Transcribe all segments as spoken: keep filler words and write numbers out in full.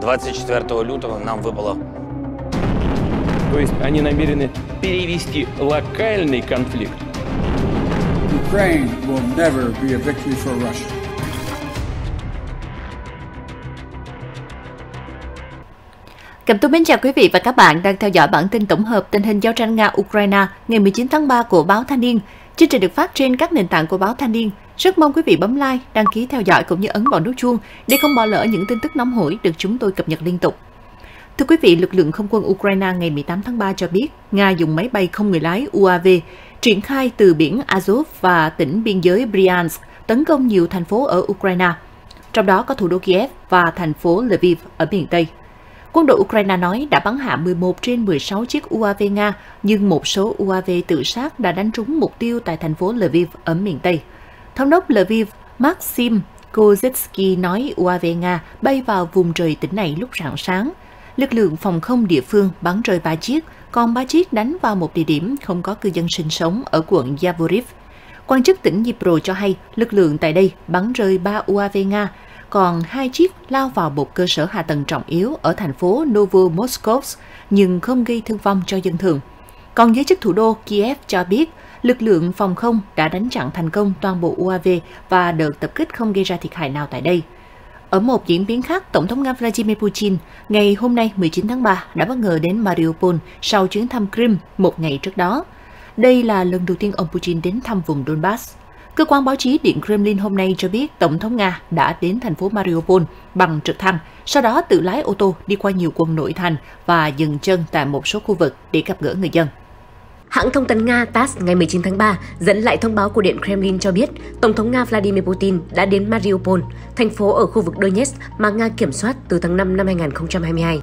двадцать четвёртого лютого нам выпало. То есть они намерены перевести локальный конфликт. Ukraine will never be a victory for Russia. Cẩm Tú mến chào quý vị và các bạn đang theo dõi bản tin tổng hợp tình hình giao tranh Nga-Ukraine ngày mười chín tháng ba của báo Thanh niên. Chương trình được phát trên các nền tảng của báo Thanh niên. Rất mong quý vị bấm like, đăng ký theo dõi cũng như ấn vào nút chuông để không bỏ lỡ những tin tức nóng hổi được chúng tôi cập nhật liên tục. Thưa quý vị, lực lượng không quân Ukraine ngày mười tám tháng ba cho biết Nga dùng máy bay không người lái u a vê triển khai từ biển Azov và tỉnh biên giới Bryansk tấn công nhiều thành phố ở Ukraine, trong đó có thủ đô Kiev và thành phố Lviv ở miền Tây. Quân đội Ukraine nói đã bắn hạ mười một trên mười sáu chiếc u a vê Nga, nhưng một số u a vê tự sát đã đánh trúng mục tiêu tại thành phố Lviv ở miền Tây. Thống đốc Lviv Maxim Kozetsky nói u a vê Nga bay vào vùng trời tỉnh này lúc rạng sáng. Lực lượng phòng không địa phương bắn rơi ba chiếc, còn ba chiếc đánh vào một địa điểm không có cư dân sinh sống ở quận Yavoriv. Quan chức tỉnh Dnipro cho hay lực lượng tại đây bắn rơi ba u a vê Nga, còn hai chiếc lao vào một cơ sở hạ tầng trọng yếu ở thành phố Novomoskovsk nhưng không gây thương vong cho dân thường. Còn giới chức thủ đô Kiev cho biết lực lượng phòng không đã đánh chặn thành công toàn bộ u a vê và đợt tập kích không gây ra thiệt hại nào tại đây. Ở một diễn biến khác, Tổng thống Nga Vladimir Putin ngày hôm nay mười chín tháng ba đã bất ngờ đến Mariupol sau chuyến thăm Crimea một ngày trước đó. Đây là lần đầu tiên ông Putin đến thăm vùng Donbass. Cơ quan báo chí Điện Kremlin hôm nay cho biết Tổng thống Nga đã đến thành phố Mariupol bằng trực thăng, sau đó tự lái ô tô đi qua nhiều quận nội thành và dừng chân tại một số khu vực để gặp gỡ người dân. Hãng thông tấn Nga tát ét ngày mười chín tháng ba dẫn lại thông báo của Điện Kremlin cho biết Tổng thống Nga Vladimir Putin đã đến Mariupol, thành phố ở khu vực Donetsk mà Nga kiểm soát từ tháng năm năm hai nghìn không trăm hai mươi hai.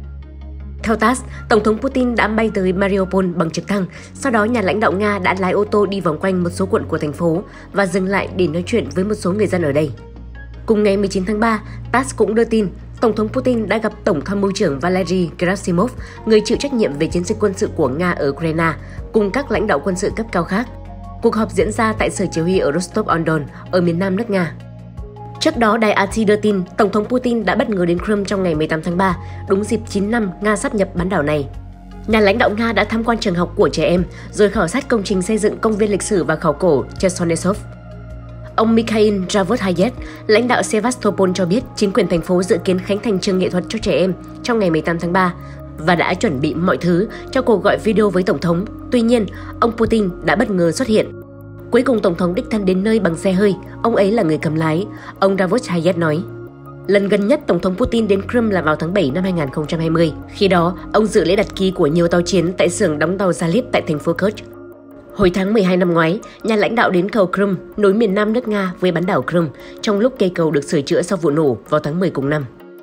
Theo tát ét, Tổng thống Putin đã bay tới Mariupol bằng trực thăng, sau đó nhà lãnh đạo Nga đã lái ô tô đi vòng quanh một số quận của thành phố và dừng lại để nói chuyện với một số người dân ở đây. Cùng ngày mười chín tháng ba, tát ét cũng đưa tin Tổng thống Putin đã gặp Tổng tham mưu trưởng Valery Gerasimov, người chịu trách nhiệm về chiến dịch quân sự của Nga ở Ukraine, cùng các lãnh đạo quân sự cấp cao khác. Cuộc họp diễn ra tại sở chỉ huy ở Rostov-on-Don, ở miền nam nước Nga. Trước đó, đài rờ tê đưa tin Tổng thống Putin đã bất ngờ đến Crimea trong ngày mười tám tháng ba, đúng dịp chín năm Nga sáp nhập bán đảo này. Nhà lãnh đạo Nga đã tham quan trường học của trẻ em, rồi khảo sát công trình xây dựng công viên lịch sử và khảo cổ Chersonesov. Ông Mikhail Zhavot-Hayet, lãnh đạo Sevastopol cho biết chính quyền thành phố dự kiến khánh thành trường nghệ thuật cho trẻ em trong ngày mười tám tháng ba và đã chuẩn bị mọi thứ cho cuộc gọi video với Tổng thống. Tuy nhiên, ông Putin đã bất ngờ xuất hiện. Cuối cùng Tổng thống đích thân đến nơi bằng xe hơi, ông ấy là người cầm lái, ông Zhavot-Hayet nói. Lần gần nhất Tổng thống Putin đến Crimea là vào tháng bảy năm hai nghìn không trăm hai mươi. Khi đó, ông dự lễ đặt ký của nhiều tàu chiến tại xưởng đóng tàu Zalip tại thành phố Kerch. Hồi tháng mười hai năm ngoái, nhà lãnh đạo đến cầu Crimea, nối miền nam nước Nga với bán đảo Crimea, trong lúc cây cầu được sửa chữa sau vụ nổ vào tháng mười cùng năm.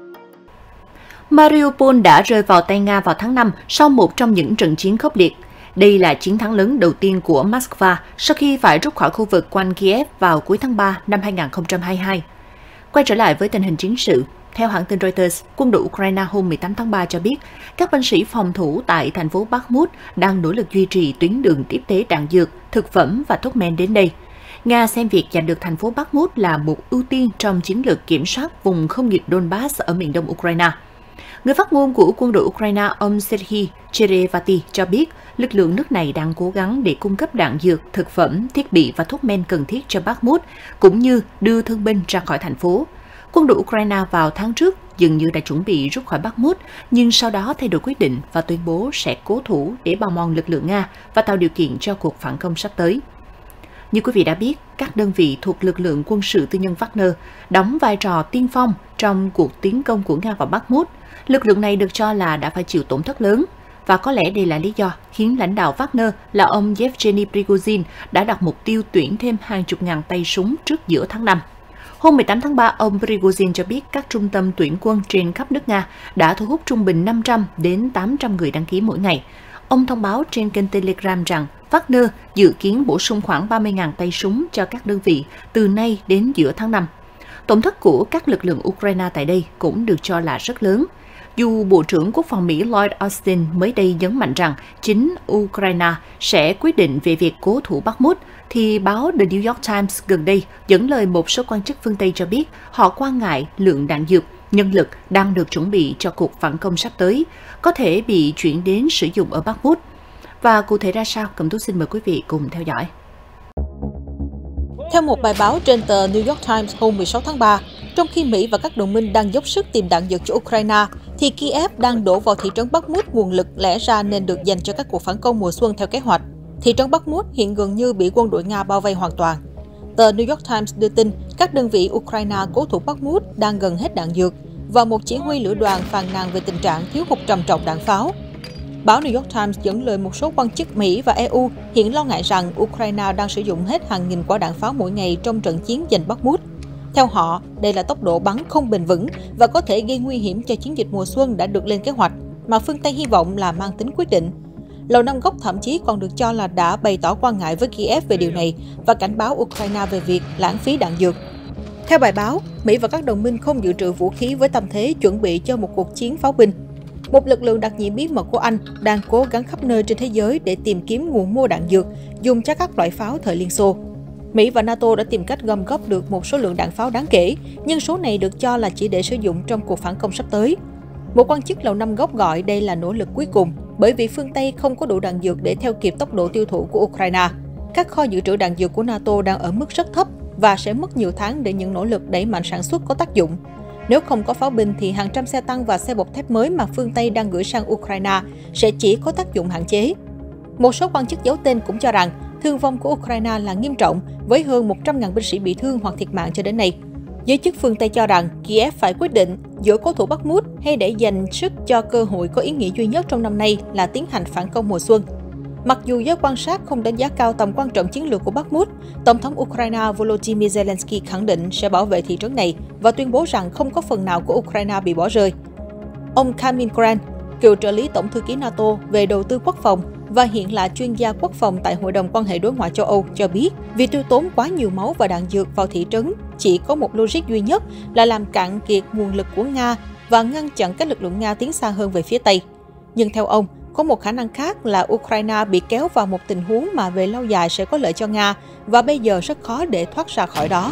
Mariupol đã rơi vào tay Nga vào tháng năm sau một trong những trận chiến khốc liệt. Đây là chiến thắng lớn đầu tiên của Moscow sau khi phải rút khỏi khu vực quanh Kiev vào cuối tháng ba năm hai nghìn không trăm hai mươi hai. Quay trở lại với tình hình chiến sự, theo hãng tin Reuters, quân đội Ukraine hôm mười tám tháng ba cho biết các binh sĩ phòng thủ tại thành phố Bakhmut đang nỗ lực duy trì tuyến đường tiếp tế đạn dược, thực phẩm và thuốc men đến đây. Nga xem việc giành được thành phố Bakhmut là một ưu tiên trong chiến lược kiểm soát vùng không nghiệp Donbass ở miền đông Ukraine. Người phát ngôn của quân đội Ukraine, ông Serhiy Cherevati cho biết lực lượng nước này đang cố gắng để cung cấp đạn dược, thực phẩm, thiết bị và thuốc men cần thiết cho Bakhmut, cũng như đưa thương binh ra khỏi thành phố. Quân đội Ukraine vào tháng trước dường như đã chuẩn bị rút khỏi Bakhmut, nhưng sau đó thay đổi quyết định và tuyên bố sẽ cố thủ để bào mòn lực lượng Nga và tạo điều kiện cho cuộc phản công sắp tới. Như quý vị đã biết, các đơn vị thuộc lực lượng quân sự tư nhân Wagner đóng vai trò tiên phong trong cuộc tiến công của Nga vào Bakhmut. Lực lượng này được cho là đã phải chịu tổn thất lớn, và có lẽ đây là lý do khiến lãnh đạo Wagner là ông Yevgeny Prigozhin đã đặt mục tiêu tuyển thêm hàng chục ngàn tay súng trước giữa tháng năm. Hôm mười tám tháng ba, ông Prigozhin cho biết các trung tâm tuyển quân trên khắp nước Nga đã thu hút trung bình năm trăm đến tám trăm người đăng ký mỗi ngày. Ông thông báo trên kênh Telegram rằng Wagner dự kiến bổ sung khoảng ba mươi nghìn tay súng cho các đơn vị từ nay đến giữa tháng năm. Tổn thất của các lực lượng Ukraine tại đây cũng được cho là rất lớn. Dù Bộ trưởng Quốc phòng Mỹ Lloyd Austin mới đây nhấn mạnh rằng chính Ukraine sẽ quyết định về việc cố thủ Bakhmut, thì báo The New York Times gần đây dẫn lời một số quan chức phương Tây cho biết họ quan ngại lượng đạn dược, nhân lực đang được chuẩn bị cho cuộc phản công sắp tới, có thể bị chuyển đến sử dụng ở Bakhmut. Và cụ thể ra sao? Cẩm Tú xin mời quý vị cùng theo dõi. Theo một bài báo trên tờ New York Times hôm mười sáu tháng ba, trong khi Mỹ và các đồng minh đang dốc sức tìm đạn dược cho Ukraine, thì Kiev đang đổ vào thị trấn Bakhmut nguồn lực lẽ ra nên được dành cho các cuộc phản công mùa xuân theo kế hoạch. Thị trấn Bakhmut hiện gần như bị quân đội Nga bao vây hoàn toàn. Tờ New York Times đưa tin các đơn vị Ukraine cố thủ Bakhmut đang gần hết đạn dược và một chỉ huy lữ đoàn phàn nàn về tình trạng thiếu hụt trầm trọng đạn pháo. Báo New York Times dẫn lời một số quan chức Mỹ và e u hiện lo ngại rằng Ukraine đang sử dụng hết hàng nghìn quả đạn pháo mỗi ngày trong trận chiến giành Bakhmut. Theo họ, đây là tốc độ bắn không bền vững và có thể gây nguy hiểm cho chiến dịch mùa xuân đã được lên kế hoạch, mà phương Tây hy vọng là mang tính quyết định. Lầu Năm Góc thậm chí còn được cho là đã bày tỏ quan ngại với Kiev về điều này và cảnh báo Ukraine về việc lãng phí đạn dược. Theo bài báo, Mỹ và các đồng minh không dự trữ vũ khí với tâm thế chuẩn bị cho một cuộc chiến pháo binh. Một lực lượng đặc nhiệm bí mật của Anh đang cố gắng khắp nơi trên thế giới để tìm kiếm nguồn mua đạn dược dùng cho các loại pháo thời Liên Xô. Mỹ và NATO đã tìm cách gom góp được một số lượng đạn pháo đáng kể, nhưng số này được cho là chỉ để sử dụng trong cuộc phản công sắp tới. Một quan chức Lầu Năm Góc gọi đây là nỗ lực cuối cùng, bởi vì phương Tây không có đủ đạn dược để theo kịp tốc độ tiêu thụ của Ukraine. Các kho dự trữ đạn dược của NATO đang ở mức rất thấp và sẽ mất nhiều tháng để những nỗ lực đẩy mạnh sản xuất có tác dụng. Nếu không có pháo binh thì hàng trăm xe tăng và xe bọc thép mới mà phương Tây đang gửi sang Ukraine sẽ chỉ có tác dụng hạn chế. Một số quan chức giấu tên cũng cho rằng thương vong của Ukraine là nghiêm trọng với hơn một trăm nghìn binh sĩ bị thương hoặc thiệt mạng cho đến nay. Giới chức phương Tây cho rằng Kiev phải quyết định giữa cố thủ Bakhmut hay để dành sức cho cơ hội có ý nghĩa duy nhất trong năm nay là tiến hành phản công mùa xuân. Mặc dù giới quan sát không đánh giá cao tầm quan trọng chiến lược của Bakhmut, Tổng thống Ukraine Volodymyr Zelensky khẳng định sẽ bảo vệ thị trấn này và tuyên bố rằng không có phần nào của Ukraine bị bỏ rơi. Ông Kamil Grant, cựu trợ lý Tổng thư ký NATO về đầu tư quốc phòng và hiện là chuyên gia quốc phòng tại Hội đồng quan hệ đối ngoại châu Âu cho biết, việc tiêu tốn quá nhiều máu và đạn dược vào thị trấn chỉ có một logic duy nhất là làm cạn kiệt nguồn lực của Nga và ngăn chặn các lực lượng Nga tiến xa hơn về phía Tây. Nhưng theo ông, có một khả năng khác là Ukraine bị kéo vào một tình huống mà về lâu dài sẽ có lợi cho Nga và bây giờ rất khó để thoát ra khỏi đó.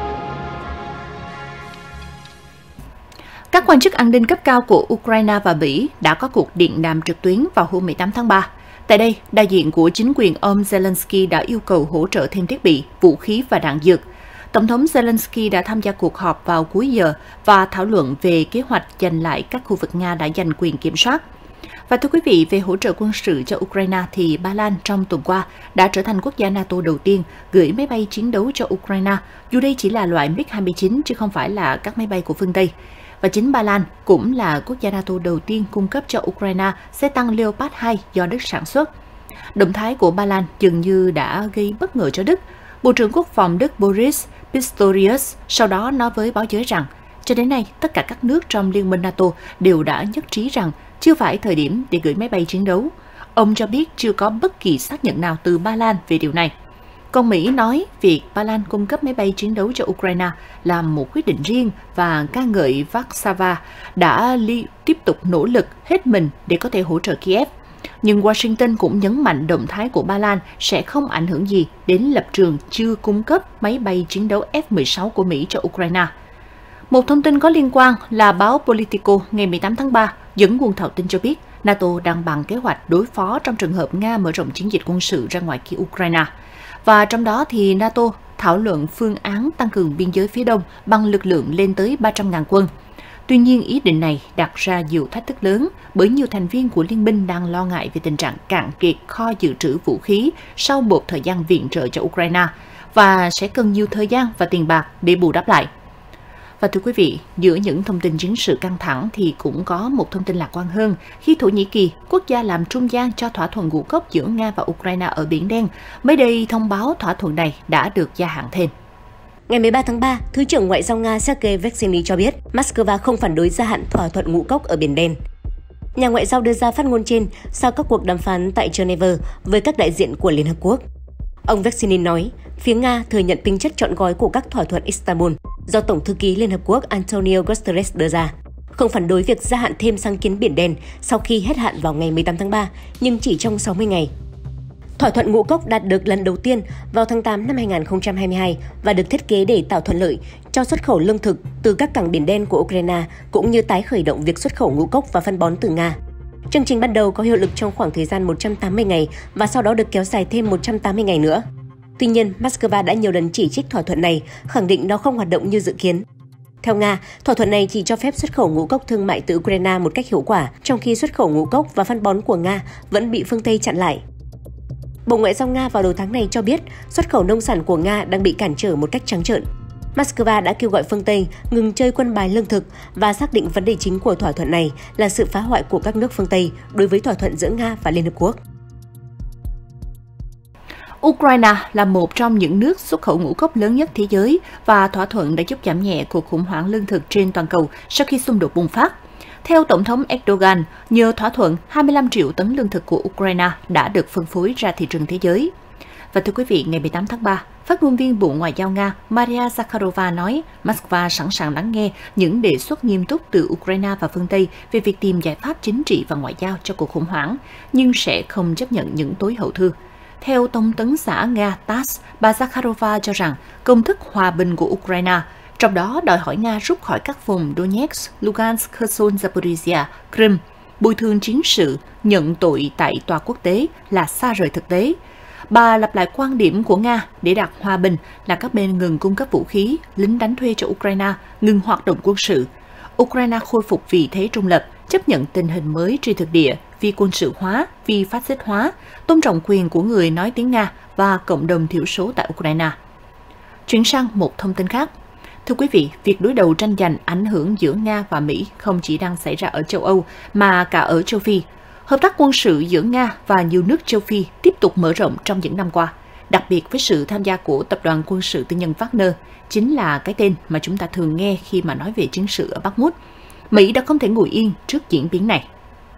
Các quan chức an ninh cấp cao của Ukraine và Mỹ đã có cuộc điện đàm trực tuyến vào hôm mười tám tháng ba. Tại đây, đại diện của chính quyền ông Zelensky đã yêu cầu hỗ trợ thêm thiết bị, vũ khí và đạn dược. Tổng thống Zelensky đã tham gia cuộc họp vào cuối giờ và thảo luận về kế hoạch giành lại các khu vực Nga đã giành quyền kiểm soát. Và thưa quý vị, về hỗ trợ quân sự cho Ukraine thì Ba Lan trong tuần qua đã trở thành quốc gia NATO đầu tiên gửi máy bay chiến đấu cho Ukraine, dù đây chỉ là loại MiG hai mươi chín chứ không phải là các máy bay của phương Tây. Và chính Ba Lan cũng là quốc gia NATO đầu tiên cung cấp cho Ukraine xe tăng Leopard hai do Đức sản xuất. Động thái của Ba Lan dường như đã gây bất ngờ cho Đức. Bộ trưởng Quốc phòng Đức Boris Pistorius sau đó nói với báo giới rằng, cho đến nay tất cả các nước trong Liên minh NATO đều đã nhất trí rằng chưa phải thời điểm để gửi máy bay chiến đấu. Ông cho biết chưa có bất kỳ xác nhận nào từ Ba Lan về điều này. Còn Mỹ nói việc Ba Lan cung cấp máy bay chiến đấu cho Ukraine là một quyết định riêng và ca ngợi Warsaw đã li tiếp tục nỗ lực hết mình để có thể hỗ trợ Kiev. Nhưng Washington cũng nhấn mạnh động thái của Ba Lan sẽ không ảnh hưởng gì đến lập trường chưa cung cấp máy bay chiến đấu F mười sáu của Mỹ cho Ukraine. Một thông tin có liên quan là báo Politico ngày mười tám tháng ba dẫn nguồn thạo tin cho biết NATO đang bàn kế hoạch đối phó trong trường hợp Nga mở rộng chiến dịch quân sự ra ngoài kia Ukraine. Và trong đó thì NATO thảo luận phương án tăng cường biên giới phía đông bằng lực lượng lên tới ba trăm nghìn quân. Tuy nhiên, ý định này đặt ra nhiều thách thức lớn bởi nhiều thành viên của liên minh đang lo ngại về tình trạng cạn kiệt kho dự trữ vũ khí sau một thời gian viện trợ cho Ukraine và sẽ cần nhiều thời gian và tiền bạc để bù đắp lại. Và thưa quý vị, giữa những thông tin chiến sự căng thẳng thì cũng có một thông tin lạc quan hơn khi Thổ Nhĩ Kỳ, quốc gia làm trung gian cho thỏa thuận ngũ cốc giữa Nga và Ukraine ở Biển Đen, mới đây thông báo thỏa thuận này đã được gia hạn thêm. Ngày mười ba tháng ba, Thứ trưởng Ngoại giao Nga Sergei Vershini cho biết Moscow không phản đối gia hạn thỏa thuận ngũ cốc ở Biển Đen. Nhà ngoại giao đưa ra phát ngôn trên sau các cuộc đàm phán tại Geneva với các đại diện của Liên Hợp Quốc. Ông Vershini nói, phía Nga thừa nhận tính chất trọn gói của các thỏa thuận Istanbul do Tổng thư ký Liên Hợp Quốc Antonio Guterres đưa ra, không phản đối việc gia hạn thêm sáng kiến Biển Đen sau khi hết hạn vào ngày mười tám tháng ba, nhưng chỉ trong sáu mươi ngày. Thỏa thuận ngũ cốc đạt được lần đầu tiên vào tháng tám năm hai nghìn không trăm hai mươi hai và được thiết kế để tạo thuận lợi cho xuất khẩu lương thực từ các cảng biển đen của Ukraine cũng như tái khởi động việc xuất khẩu ngũ cốc và phân bón từ Nga. Chương trình ban đầu có hiệu lực trong khoảng thời gian một trăm tám mươi ngày và sau đó được kéo dài thêm một trăm tám mươi ngày nữa. Tuy nhiên, Moscow đã nhiều lần chỉ trích thỏa thuận này, khẳng định nó không hoạt động như dự kiến. Theo Nga, thỏa thuận này chỉ cho phép xuất khẩu ngũ cốc thương mại từ Ukraine một cách hiệu quả, trong khi xuất khẩu ngũ cốc và phân bón của Nga vẫn bị phương Tây chặn lại. Bộ Ngoại giao Nga vào đầu tháng này cho biết xuất khẩu nông sản của Nga đang bị cản trở một cách trắng trợn. Moscow đã kêu gọi phương Tây ngừng chơi quân bài lương thực và xác định vấn đề chính của thỏa thuận này là sự phá hoại của các nước phương Tây đối với thỏa thuận giữa Nga và Liên Hợp Quốc. Ukraine là một trong những nước xuất khẩu ngũ cốc lớn nhất thế giới và thỏa thuận đã giúp giảm nhẹ cuộc khủng hoảng lương thực trên toàn cầu sau khi xung đột bùng phát. Theo Tổng thống Erdogan, nhờ thỏa thuận, hai mươi lăm triệu tấn lương thực của Ukraine đã được phân phối ra thị trường thế giới. Và thưa quý vị, ngày mười tám tháng ba, phát ngôn viên Bộ Ngoại giao Nga Maria Zakharova nói Moscow sẵn sàng lắng nghe những đề xuất nghiêm túc từ Ukraine và phương Tây về việc tìm giải pháp chính trị và ngoại giao cho cuộc khủng hoảng, nhưng sẽ không chấp nhận những tối hậu thư. Theo thông tấn xã Nga tát, bà Zakharova cho rằng công thức hòa bình của Ukraine, trong đó đòi hỏi Nga rút khỏi các vùng Donetsk, Lugansk, Kherson, Zaporizhia, Crimea, bồi thường chiến sự, nhận tội tại tòa quốc tế là xa rời thực tế. Bà lặp lại quan điểm của Nga để đạt hòa bình là các bên ngừng cung cấp vũ khí, lính đánh thuê cho Ukraine, ngừng hoạt động quân sự. Ukraine khôi phục vị thế trung lập, chấp nhận tình hình mới trên thực địa, vì quân sự hóa, vì phát xít hóa, tôn trọng quyền của người nói tiếng Nga và cộng đồng thiểu số tại Ukraine. Chuyển sang một thông tin khác. Thưa quý vị, việc đối đầu tranh giành ảnh hưởng giữa Nga và Mỹ không chỉ đang xảy ra ở châu Âu mà cả ở châu Phi. Hợp tác quân sự giữa Nga và nhiều nước châu Phi tiếp tục mở rộng trong những năm qua, đặc biệt với sự tham gia của tập đoàn quân sự tư nhân Wagner, chính là cái tên mà chúng ta thường nghe khi mà nói về chiến sự ở Bắc Mút. Mỹ đã không thể ngồi yên trước diễn biến này.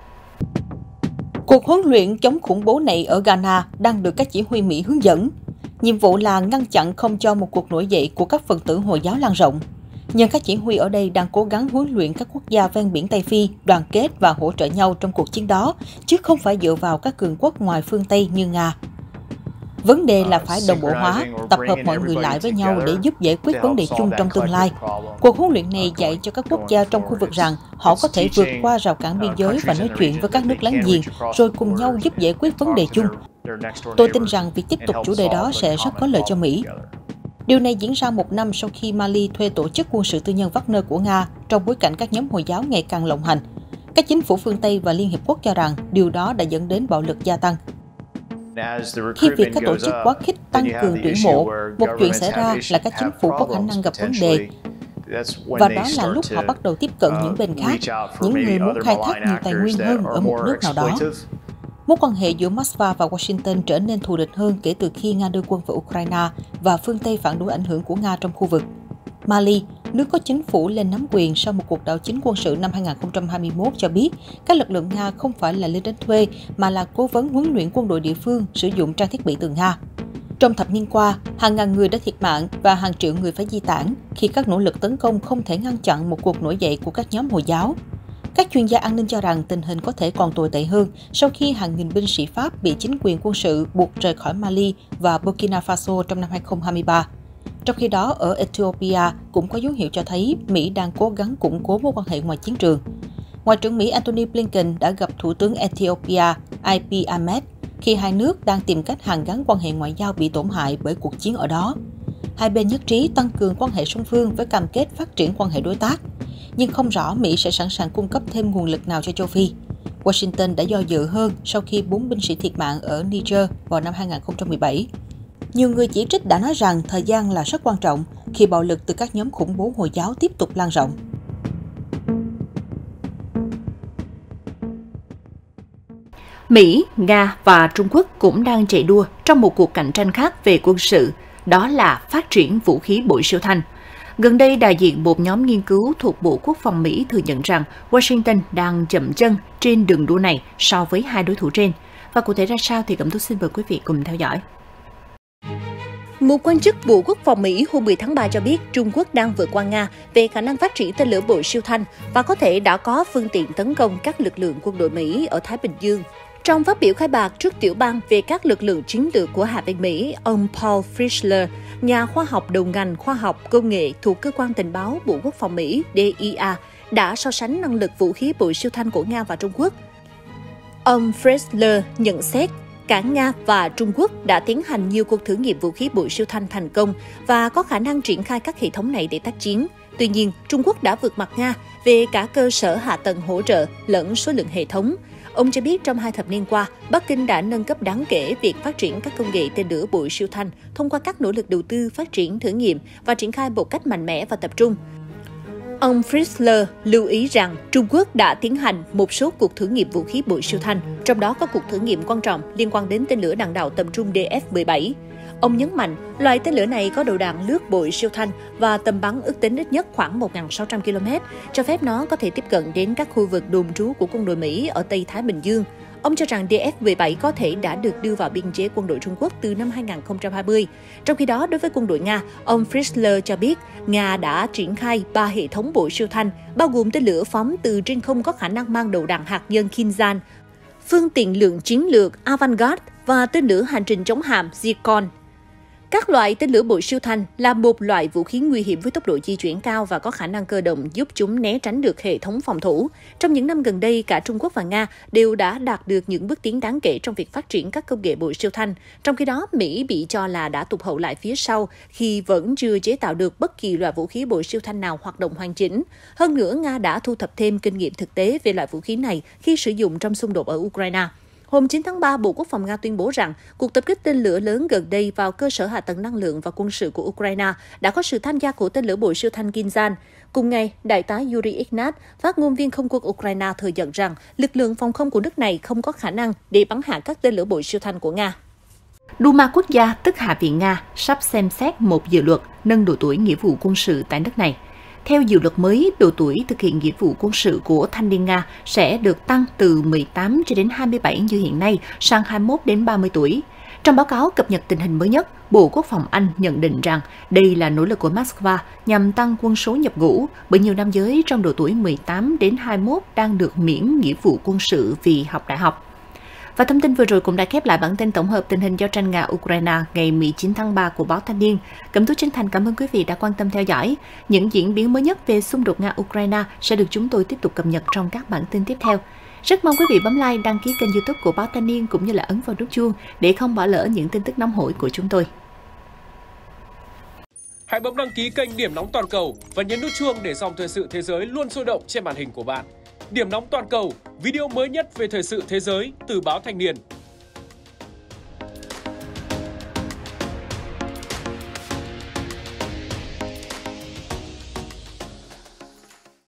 Cuộc huấn luyện chống khủng bố này ở Ghana đang được các chỉ huy Mỹ hướng dẫn. Nhiệm vụ là ngăn chặn không cho một cuộc nổi dậy của các phần tử Hồi giáo lan rộng. Nhưng các chỉ huy ở đây đang cố gắng huấn luyện các quốc gia ven biển Tây Phi đoàn kết và hỗ trợ nhau trong cuộc chiến đó, chứ không phải dựa vào các cường quốc ngoài phương Tây như Nga. Vấn đề là phải đồng bộ hóa, tập hợp mọi người lại với nhau để giúp giải quyết vấn đề chung trong tương lai. Cuộc huấn luyện này dạy cho các quốc gia trong khu vực rằng họ có thể vượt qua rào cản biên giới và nói chuyện với các nước láng giềng, rồi cùng nhau giúp giải quyết vấn đề chung. Tôi tin rằng việc tiếp tục chủ đề đó sẽ rất có lợi cho Mỹ. Điều này diễn ra một năm sau khi Mali thuê tổ chức quân sự tư nhân Wagner của Nga trong bối cảnh các nhóm Hồi giáo ngày càng lộng hành. Các chính phủ phương Tây và Liên Hiệp Quốc cho rằng điều đó đã dẫn đến bạo lực gia tăng. Khi việc các tổ chức quá khích tăng cường tuyển mộ, một chuyện xảy ra là các chính phủ có khả năng gặp vấn đề. Và đó là lúc họ bắt đầu tiếp cận những bên khác, những người muốn khai thác nhiều tài nguyên hơn ở một nước nào đó. Mối quan hệ giữa Moscow và Washington trở nên thù địch hơn kể từ khi Nga đưa quân vào Ukraine và phương Tây phản đối ảnh hưởng của Nga trong khu vực. Mali, nước có chính phủ lên nắm quyền sau một cuộc đảo chính quân sự năm hai nghìn không trăm hai mươi mốt cho biết các lực lượng Nga không phải là lính đánh thuê mà là cố vấn huấn luyện quân đội địa phương sử dụng trang thiết bị từ Nga. Trong thập niên qua, hàng ngàn người đã thiệt mạng và hàng triệu người phải di tản khi các nỗ lực tấn công không thể ngăn chặn một cuộc nổi dậy của các nhóm Hồi giáo. Các chuyên gia an ninh cho rằng tình hình có thể còn tồi tệ hơn sau khi hàng nghìn binh sĩ Pháp bị chính quyền quân sự buộc rời khỏi Mali và Burkina Faso trong năm hai nghìn không trăm hai mươi ba. Trong khi đó, ở Ethiopia cũng có dấu hiệu cho thấy Mỹ đang cố gắng củng cố mối quan hệ ngoài chiến trường. Ngoại trưởng Mỹ Antony Blinken đã gặp Thủ tướng Ethiopia Abiy Ahmed khi hai nước đang tìm cách hàn gắn quan hệ ngoại giao bị tổn hại bởi cuộc chiến ở đó. Hai bên nhất trí tăng cường quan hệ song phương với cam kết phát triển quan hệ đối tác. Nhưng không rõ Mỹ sẽ sẵn sàng cung cấp thêm nguồn lực nào cho châu Phi. Washington đã do dự hơn sau khi bốn binh sĩ thiệt mạng ở Niger vào năm hai nghìn không trăm mười bảy. Nhiều người chỉ trích đã nói rằng thời gian là rất quan trọng khi bạo lực từ các nhóm khủng bố Hồi giáo tiếp tục lan rộng. Mỹ, Nga và Trung Quốc cũng đang chạy đua trong một cuộc cạnh tranh khác về quân sự, đó là phát triển vũ khí bội siêu thanh. Gần đây, đại diện một nhóm nghiên cứu thuộc Bộ Quốc phòng Mỹ thừa nhận rằng Washington đang chậm chân trên đường đua này so với hai đối thủ trên. Và cụ thể ra sao thì Cẩm Tú xin mời quý vị cùng theo dõi. Một quan chức Bộ Quốc phòng Mỹ hôm mười tháng ba cho biết Trung Quốc đang vượt qua Nga về khả năng phát triển tên lửa bội siêu thanh và có thể đã có phương tiện tấn công các lực lượng quân đội Mỹ ở Thái Bình Dương. Trong phát biểu khai mạc trước tiểu ban về các lực lượng chiến lược của Hạ viện Mỹ, ông Paul Frischler, nhà khoa học đầu ngành khoa học công nghệ thuộc Cơ quan Tình báo Bộ Quốc phòng Mỹ D I A, đã so sánh năng lực vũ khí bội siêu thanh của Nga và Trung Quốc. Ông Frischler nhận xét, cả Nga và Trung Quốc đã tiến hành nhiều cuộc thử nghiệm vũ khí bội siêu thanh thành công và có khả năng triển khai các hệ thống này để tác chiến. Tuy nhiên, Trung Quốc đã vượt mặt Nga về cả cơ sở hạ tầng hỗ trợ lẫn số lượng hệ thống. Ông cho biết trong hai thập niên qua, Bắc Kinh đã nâng cấp đáng kể việc phát triển các công nghệ tên lửa bội siêu thanh thông qua các nỗ lực đầu tư, phát triển, thử nghiệm và triển khai một cách mạnh mẽ và tập trung. Ông Frischler lưu ý rằng Trung Quốc đã tiến hành một số cuộc thử nghiệm vũ khí bội siêu thanh, trong đó có cuộc thử nghiệm quan trọng liên quan đến tên lửa đạn đạo tầm trung D F mười bảy. Ông nhấn mạnh, loại tên lửa này có đầu đạn lướt bội siêu thanh và tầm bắn ước tính ít nhất khoảng một nghìn sáu trăm ki lô mét, cho phép nó có thể tiếp cận đến các khu vực đồn trú của quân đội Mỹ ở Tây Thái Bình Dương. Ông cho rằng D F mười bảy có thể đã được đưa vào biên chế quân đội Trung Quốc từ năm hai nghìn không trăm hai mươi. Trong khi đó, đối với quân đội Nga, ông Frischler cho biết Nga đã triển khai ba hệ thống bội siêu thanh, bao gồm tên lửa phóng từ trên không có khả năng mang đầu đạn hạt nhân Kinzhal, phương tiện lượng chiến lược Avangard và tên lửa hành trình chống hạm Zircon. Các loại tên lửa bội siêu thanh là một loại vũ khí nguy hiểm với tốc độ di chuyển cao và có khả năng cơ động giúp chúng né tránh được hệ thống phòng thủ. Trong những năm gần đây, cả Trung Quốc và Nga đều đã đạt được những bước tiến đáng kể trong việc phát triển các công nghệ bội siêu thanh. Trong khi đó, Mỹ bị cho là đã tụt hậu lại phía sau khi vẫn chưa chế tạo được bất kỳ loại vũ khí bội siêu thanh nào hoạt động hoàn chỉnh. Hơn nữa, Nga đã thu thập thêm kinh nghiệm thực tế về loại vũ khí này khi sử dụng trong xung đột ở Ukraine. Hôm chín tháng ba, Bộ Quốc phòng Nga tuyên bố rằng cuộc tập kích tên lửa lớn gần đây vào cơ sở hạ tầng năng lượng và quân sự của Ukraine đã có sự tham gia của tên lửa bội siêu thanh Kinzhal. Cùng ngày, Đại tá Yuri Ignat, phát ngôn viên không quân Ukraine thừa nhận rằng lực lượng phòng không của nước này không có khả năng để bắn hạ các tên lửa bội siêu thanh của Nga. Duma quốc gia, tức Hạ viện Nga, sắp xem xét một dự luật nâng độ tuổi nghĩa vụ quân sự tại nước này. Theo dự luật mới, độ tuổi thực hiện nghĩa vụ quân sự của thanh niên Nga sẽ được tăng từ mười tám cho đến hai mươi bảy như hiện nay sang hai mươi mốt đến ba mươi tuổi. Trong báo cáo cập nhật tình hình mới nhất, Bộ Quốc phòng Anh nhận định rằng đây là nỗ lực của Moscow nhằm tăng quân số nhập ngũ bởi nhiều nam giới trong độ tuổi mười tám đến hai mươi mốt đang được miễn nghĩa vụ quân sự vì học đại học. Và thông tin vừa rồi cũng đã khép lại bản tin tổng hợp tình hình giao tranh Nga-Ukraine ngày mười chín tháng ba của báo Thanh niên. Cẩm Tú chân thành cảm ơn quý vị đã quan tâm theo dõi. Những diễn biến mới nhất về xung đột Nga-Ukraine sẽ được chúng tôi tiếp tục cập nhật trong các bản tin tiếp theo. Rất mong quý vị bấm like, đăng ký kênh YouTube của báo Thanh niên cũng như là ấn vào nút chuông để không bỏ lỡ những tin tức nóng hổi của chúng tôi. Hãy bấm đăng ký kênh Điểm Nóng Toàn Cầu và nhấn nút chuông để dòng thời sự thế giới luôn sôi động trên màn hình của bạn. Điểm Nóng Toàn Cầu, video mới nhất về thời sự thế giới từ báo Thanh niên.